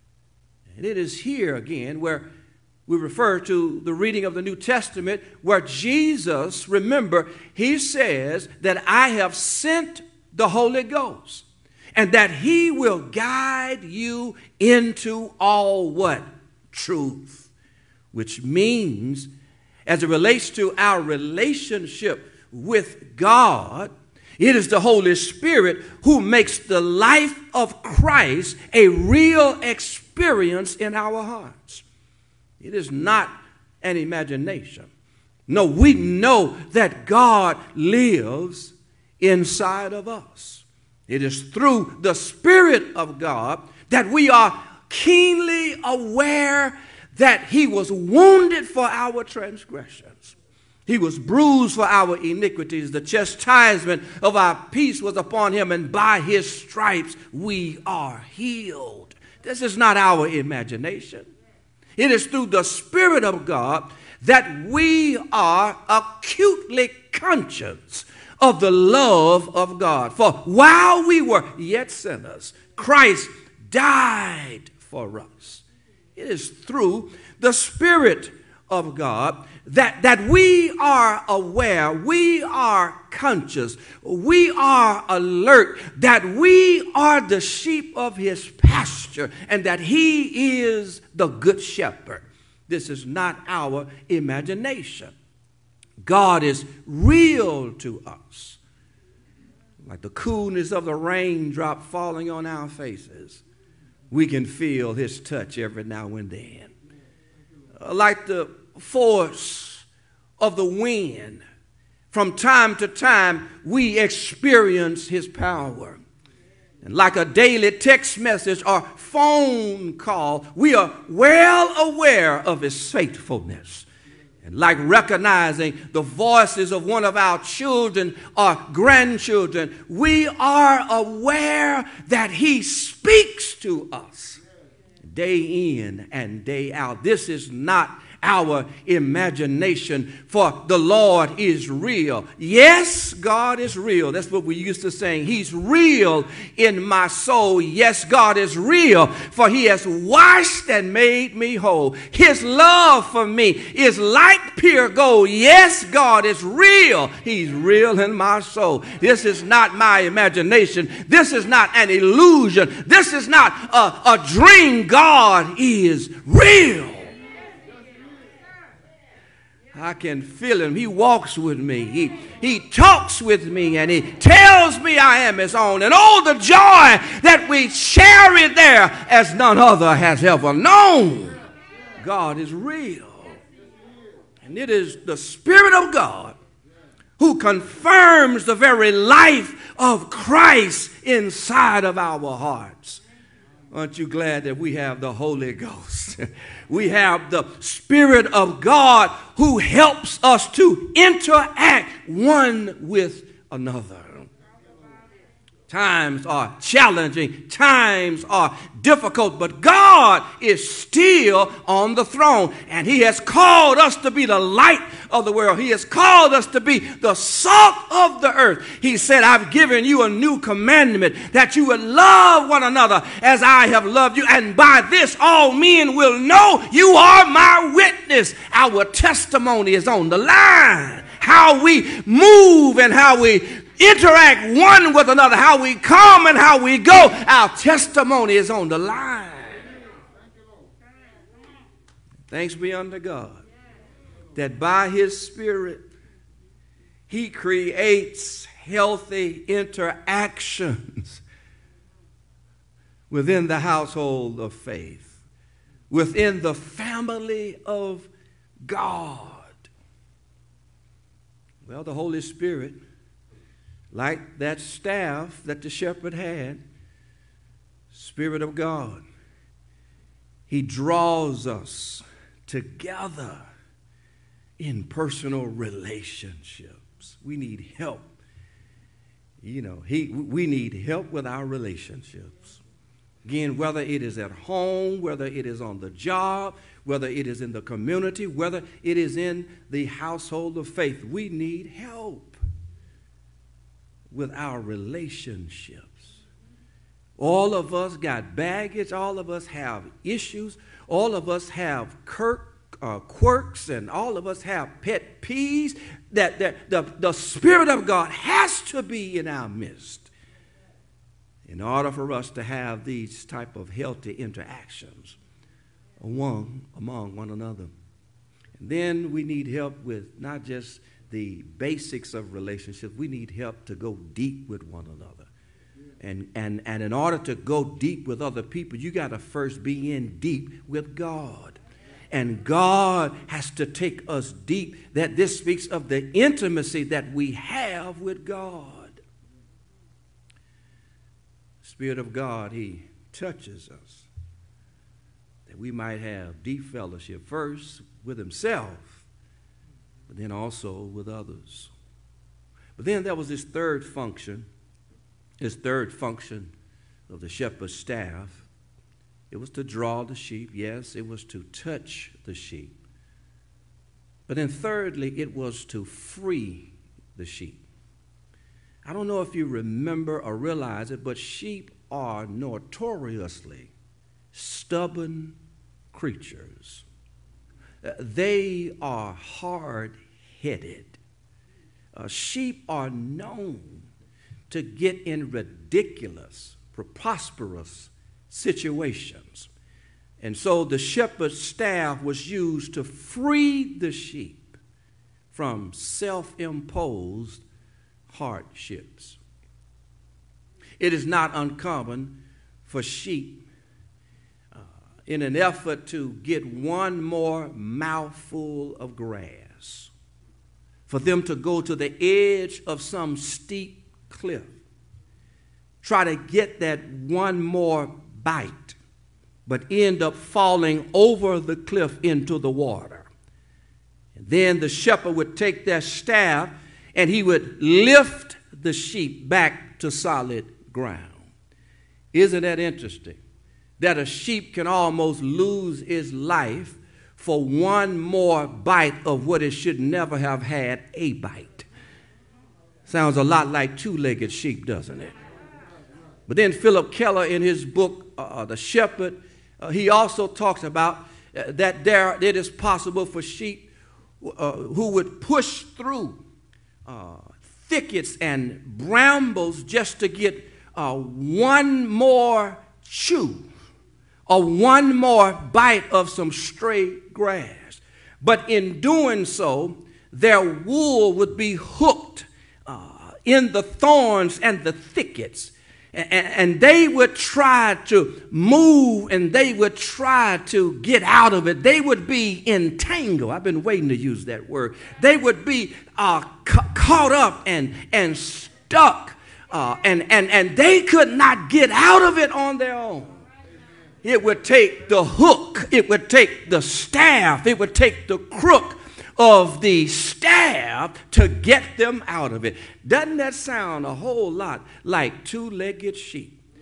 [SPEAKER 10] And it is here again where we refer to the reading of the New Testament where Jesus, remember, he says that I have sent the Holy Ghost and that he will guide you into all what? Truth. Which means, as it relates to our relationship with God, it is the Holy Spirit who makes the life of Christ a real experience in our hearts. It is not an imagination. No, we know that God lives inside of us. It is through the Spirit of God that we are keenly aware that he was wounded for our transgressions. He was bruised for our iniquities. The chastisement of our peace was upon him, and by his stripes we are healed. This is not our imagination. It is through the Spirit of God that we are acutely conscious of the love of God. For while we were yet sinners, Christ died for us. It is through the Spirit of God that, that we are aware, we are conscious, we are alert that we are the sheep of his pasture and that he is the good shepherd. This is not our imagination. God is real to us. Like the coolness of the raindrop falling on our faces, we can feel his touch every now and then. Like the force of the wind, from time to time we experience his power. And like a daily text message or phone call, we are well aware of his faithfulness. And like recognizing the voices of one of our children or grandchildren, we are aware that he speaks to us day in and day out. This is not our imagination, for the Lord is real. Yes, God is real. That's what we used to sing. He's real in my soul. Yes, God is real, for he has washed and made me whole. His love for me is like pure gold. Yes, God is real. He's real in my soul. This is not my imagination. This is not an illusion. This is not a, a dream. God is real. I can feel him. He walks with me. He, he talks with me, and he tells me I am his own. And oh, the joy that we share it there as none other has ever known. God is real. And it is the Spirit of God who confirms the very life of Christ inside of our hearts. Aren't you glad that we have the Holy Ghost? We have the Spirit of God who helps us to interact one with another. Times are challenging. Times are difficult. But God is still on the throne. And he has called us to be the light of the world. He has called us to be the salt of the earth. He said, I've given you a new commandment, that you would love one another as I have loved you. And by this all men will know you are my witness. Our testimony is on the line. How we move and how we interact one with another, how we come and how we go, our testimony is on the line. Thanks be unto God that by his Spirit he creates healthy interactions within the household of faith, within the family of God. Well, the Holy Spirit, like that staff that the shepherd had, Spirit of God, he draws us together in personal relationships. We need help. You know, he, we need help with our relationships. Again, whether it is at home, whether it is on the job, whether it is in the community, whether it is in the household of faith, we need help with our relationships. All of us got baggage. All of us have issues. All of us have quirk, uh, quirks, and all of us have pet peeves that, that the, the Spirit of God has to be in our midst in order for us to have these type of healthy interactions among, among one another. And then we need help with not just the basics of relationships. We need help to go deep with one another. And, and, and in order to go deep with other people, you got to first be in deep with God. And God has to take us deep. That this speaks of the intimacy that we have with God. Spirit of God, he touches us that we might have deep fellowship first with himself, but then also with others. But then there was this third function, this third function of the shepherd's staff. It was to draw the sheep. Yes, it was to touch the sheep. But then thirdly, it was to free the sheep. I don't know if you remember or realize it, but sheep are notoriously stubborn creatures. Uh, they are hard-headed. Uh, sheep are known to get in ridiculous, preposterous situations. And so the shepherd's staff was used to free the sheep from self-imposed hardships. It is not uncommon for sheep, uh, in an effort to get one more mouthful of grass, for them to go to the edge of some steep cliff, try to get that one more bite, but end up falling over the cliff into the water. And then the shepherd would take that staff and he would lift the sheep back to solid ground. Isn't that interesting? That a sheep can almost lose its life for one more bite of what it should never have had a bite. Sounds a lot like two-legged sheep, doesn't it? But then Philip Keller, in his book, uh, The Shepherd, uh, he also talks about uh, that there it is possible for sheep uh, who would push through uh, thickets and brambles just to get uh, one more chew or one more bite of some stray grass. But in doing so, their wool would be hooked uh, in the thorns and the thickets. And, and they would try to move and they would try to get out of it. They would be entangled. I've been waiting to use that word. They would be uh, ca- caught up and, and stuck. Uh, and, and, and they could not get out of it on their own. It would take the hook. It would take the staff. It would take the crook of the staff to get them out of it. Doesn't that sound a whole lot like two-legged sheep?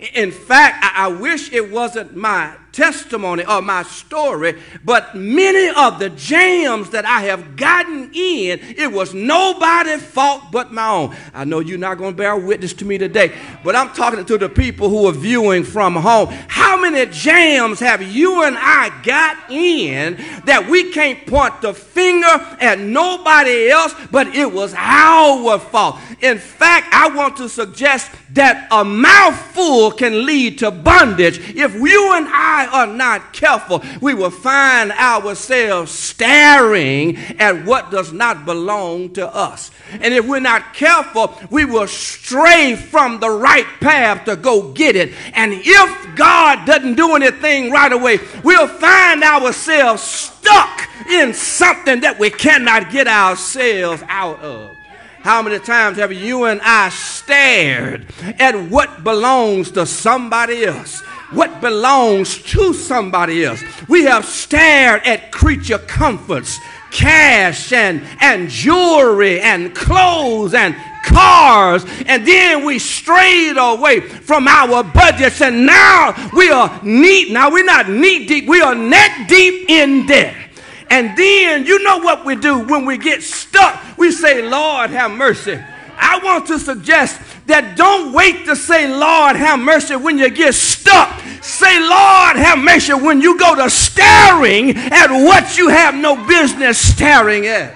[SPEAKER 10] In fact, I, I wish it wasn't my testimony or my story, but many of the jams that I have gotten in, it was nobody's fault but my own. I know you're not going to bear witness to me today, but I'm talking to the people who are viewing from home. How many jams have you and I got in that we can't point the finger at nobody else, but it was our fault? In fact, I want to suggest that a mouthful can lead to bondage. If you and I are not careful, we will find ourselves staring at what does not belong to us. And if we're not careful, we will stray from the right path to go get it. And if God doesn't do anything right away, we'll find ourselves stuck in something that we cannot get ourselves out of. How many times have you and I stared at what belongs to somebody else? What belongs to somebody else? We have stared at creature comforts, cash and, and jewelry and clothes and cars, and then we strayed away from our budgets, and now we are knee, now we're not knee deep, we are neck deep in debt. And then you know what we do when we get stuck? We say, Lord, have mercy. I want to suggest that don't wait to say, Lord, have mercy when you get stuck. Say, Lord, have mercy when you go to staring at what you have no business staring at.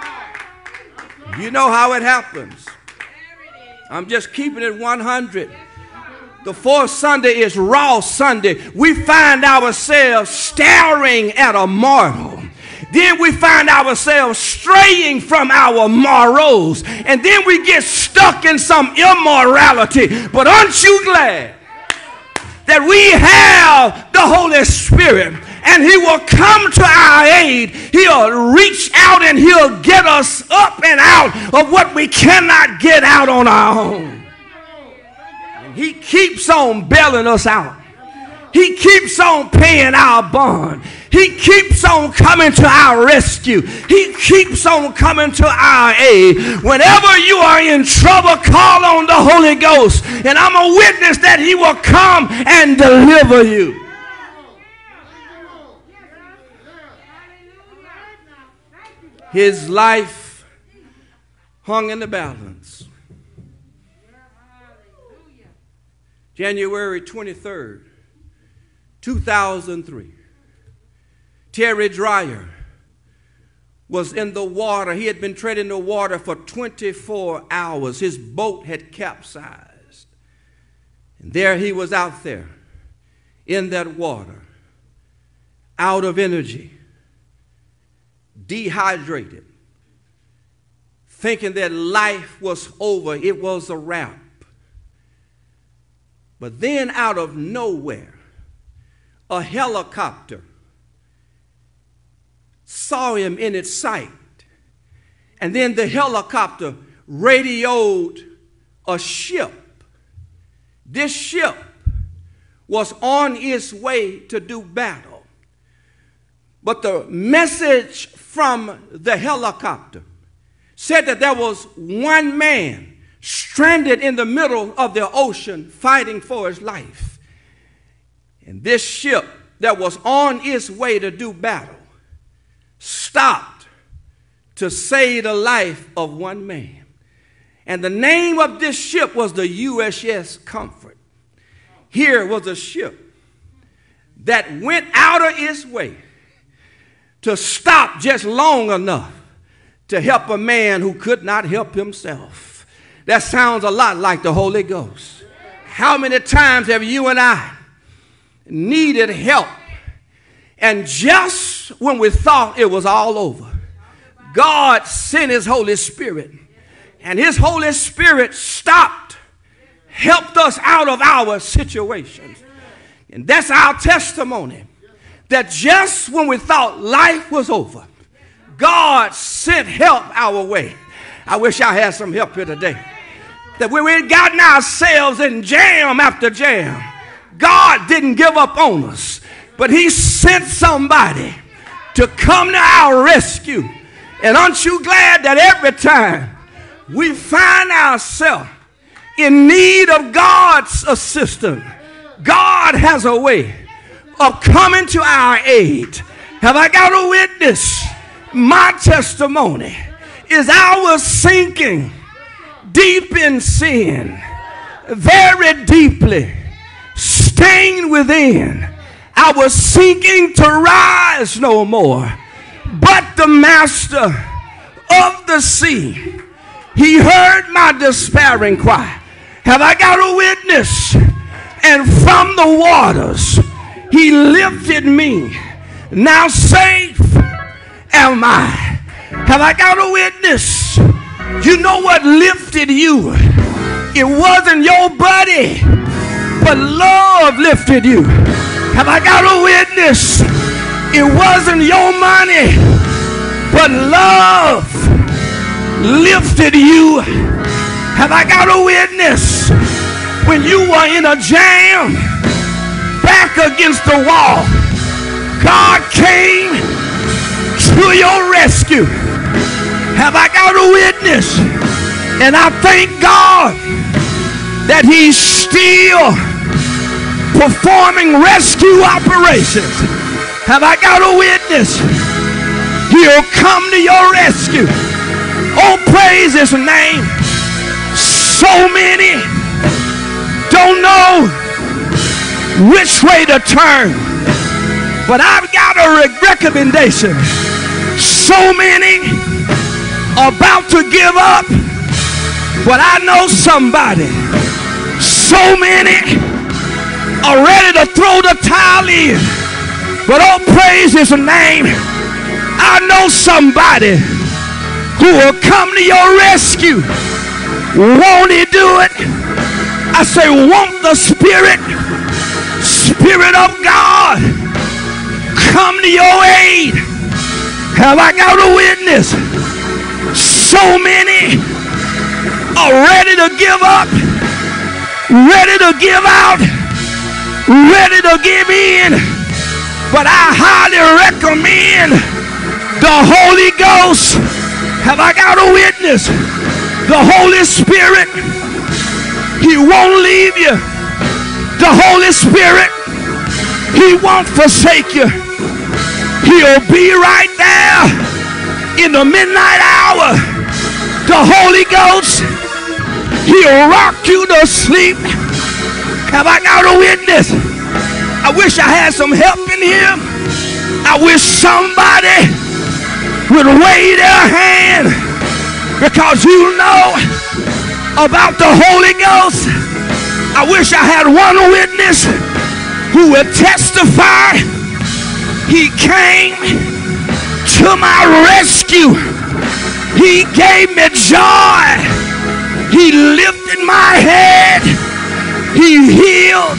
[SPEAKER 10] You know how it happens. I'm just keeping it one hundred. The fourth Sunday is Raw Sunday. We find ourselves staring at a mortal. Then we find ourselves straying from our morals. And then we get stuck in some immorality. But aren't you glad that we have the Holy Spirit, and he will come to our aid? He'll reach out and he'll get us up and out of what we cannot get out on our own. And he keeps on bailing us out. He keeps on paying our bond. He keeps on coming to our rescue. He keeps on coming to our aid. Whenever you are in trouble, call on the Holy Ghost, and I'm a witness that he will come and deliver you. His life hung in the balance. January twenty-third, two thousand three. Terry Dreyer was in the water. He had been treading the water for twenty-four hours. His boat had capsized. And there he was out there in that water, out of energy, dehydrated, thinking that life was over. It was a wrap. But then out of nowhere, a helicopter saw him in its sight. And then the helicopter radioed a ship. This ship was on its way to do battle. But the message from the helicopter said that there was one man stranded in the middle of the ocean fighting for his life. And this ship that was on its way to do battle stopped to save the life of one man. And the name of this ship was the U S S Comfort. Here was a ship that went out of its way to stop just long enough to help a man who could not help himself. That sounds a lot like the Holy Ghost. How many times have you and I needed help, and just when we thought it was all over, God sent his Holy Spirit, and his Holy Spirit stopped, helped us out of our situations. And that's our testimony, that just when we thought life was over, God sent help our way. I wish I had some help here today. That when we had gotten ourselves in jam after jam, God didn't give up on us, but he sent somebody to come to our rescue. And aren't you glad that every time we find ourselves in need of God's assistance, God has a way of coming to our aid. Have I got a witness? My testimony is I was sinking deep in sin, very deeply, stained within. I was sinking to rise no more. But the master of the sea, he heard my despairing cry. Have I got a witness? And from the waters he lifted me. Now safe am I. Have I got a witness? You know what lifted you? It wasn't your buddy, but love lifted you. Have I got a witness? It wasn't your money, but love lifted you. Have I got a witness? When you were in a jam, back against the wall, God came to your rescue. Have I got a witness? And I thank God that he's still performing rescue operations. Have I got a witness? He'll come to your rescue. Oh, praise his name. So many don't know which way to turn, but I've got a re- recommendation. So many are about to give up, but I know somebody. So many are ready to throw the towel in, but oh, praise his name. I know somebody who will come to your rescue. Won't he do it? I say, won't the Spirit, Spirit of God, come to your aid? Have I got a witness? So many are ready to give up, ready to give out, ready to give in, but I highly recommend the Holy Ghost. Have I got a witness? The Holy Spirit, he won't leave you. The Holy Spirit, he won't forsake you. He'll be right there in the midnight hour. The Holy Ghost, he'll rock you to sleep. Have I got a witness? I wish I had some help in here. I wish somebody would wave their hand, because you know about the Holy Ghost. I wish I had one witness who would testify. He came to my rescue. He gave me joy. He lifted my head. He healed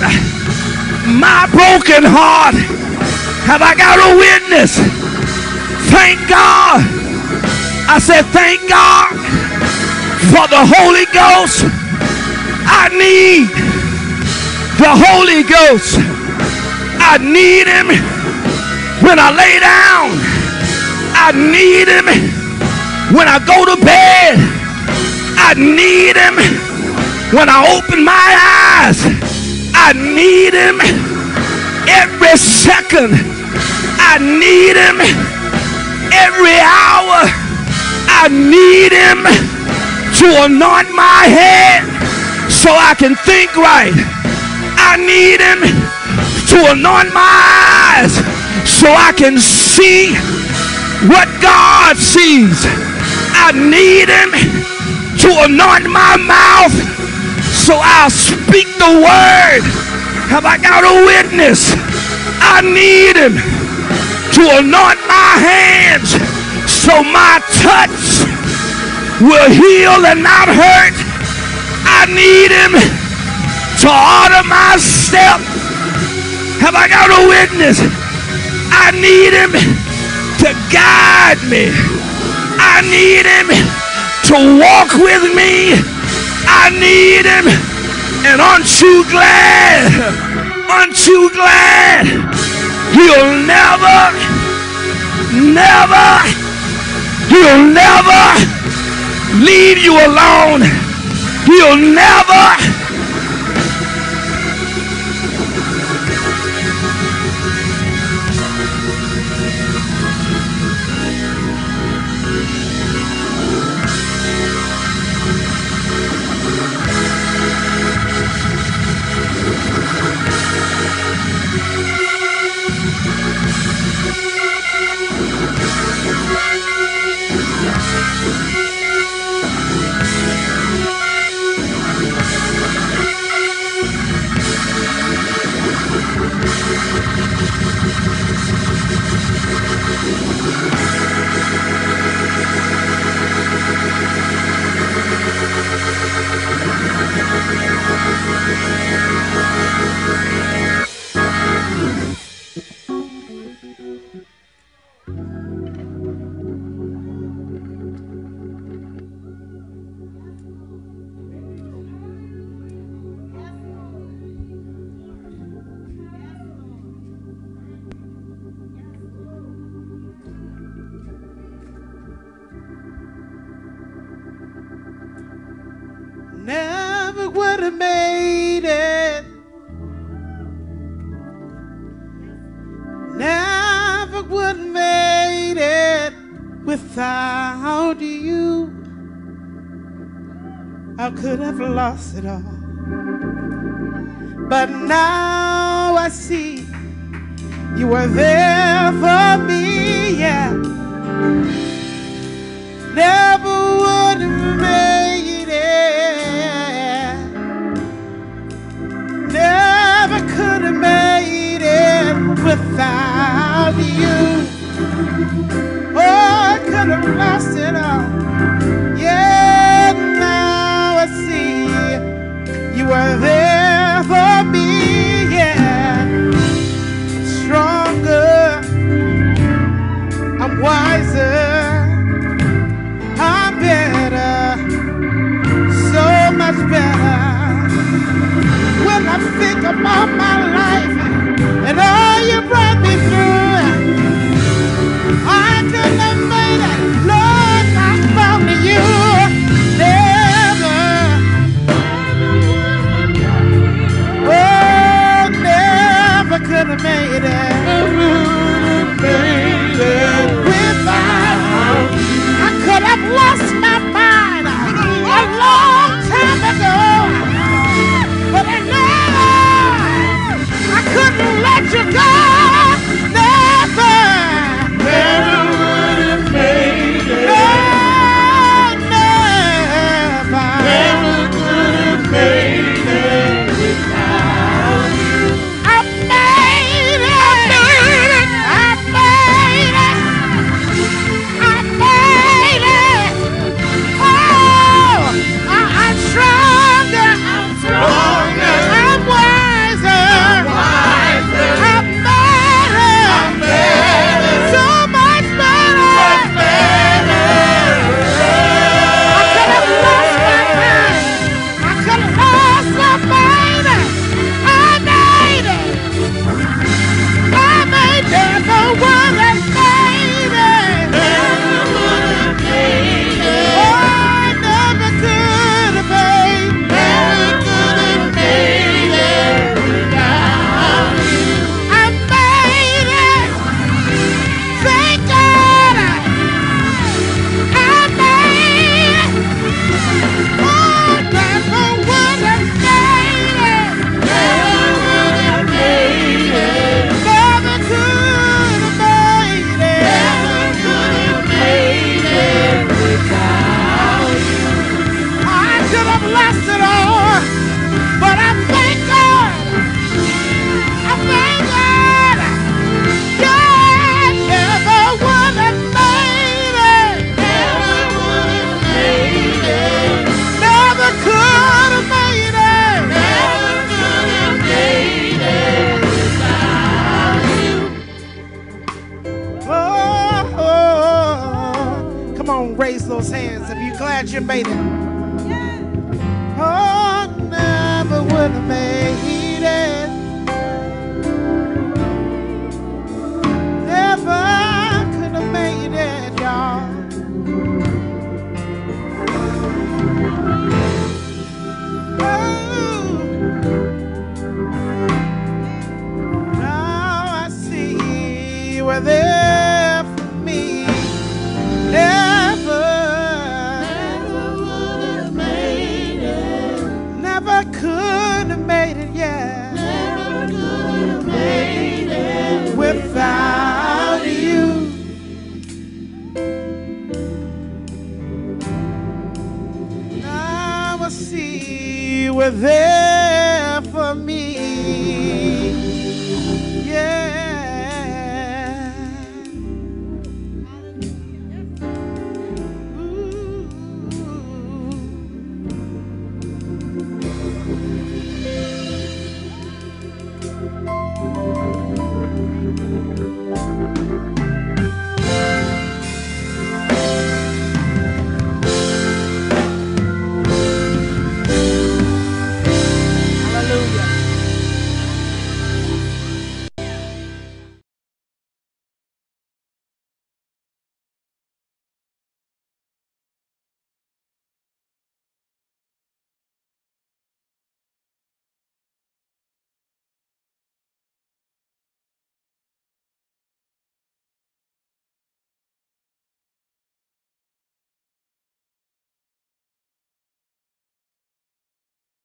[SPEAKER 10] my broken heart. Have I got a witness? Thank God. I said thank God for the Holy Ghost. I need the Holy Ghost. I need him when I lay down. I need him when I go to bed. I need him when I open my eyes. I need him every second. I need him every hour. I need him to anoint my head so I can think right. I need him to anoint my eyes so I can see what God sees. I need him to anoint my mouth so I'll speak the word. Have I got a witness? I need him to anoint my hands so my touch will heal and not hurt. I need him to order my step. Have I got a witness? I need him to guide me. I need him to walk with me. I need him. And aren't you glad? Aren't you glad? He'll never, never, he'll never leave you alone. He'll never,
[SPEAKER 2] have made it. Never would have made it without you. I could have lost it all, but now I see you were there for me, yeah. Never would have made it. Never could have made it without you. Oh, I could have lost it all. Yeah, now I see you were there for me, yeah. Stronger, I'm wiser, I'm better, so much better. When I think about my life and all you brought me through, I couldn't have made it, Lord, I found you. Never, oh, never could have made it. Made it without. I could have lost my mind a long time ago, but I know I couldn't let you go. Never, never would have made it. No, never, never could have made it without you. I made it. I made it. I made it. Oh, I, I'm stronger. I'm stronger. I'm wiser. I'm wiser. I'm better. I'm better. So much better. Much better. I could have lost my mind. I could have lost my mind. I made it. I made never would have made it. Never would have made it. Oh, I never could have made. Never could have made it without you. I made it. Thank God. I made it. Oh, never would have made it. Never would have made it. Never could have made it. Never could have made it without you. I could have lost it all, but I thank God. I thank God. God never would have made it. Never would have made it. Never could have made it. Never could have made it without you. Oh, oh, come on, raise those hands if you're glad you made it. Oh, never would have made it. Never could have made it, y'all. Oh, now I see you were there for me. Never, never would have made it. Never could have made it, yeah. Never could have made it without you. Now I see you were there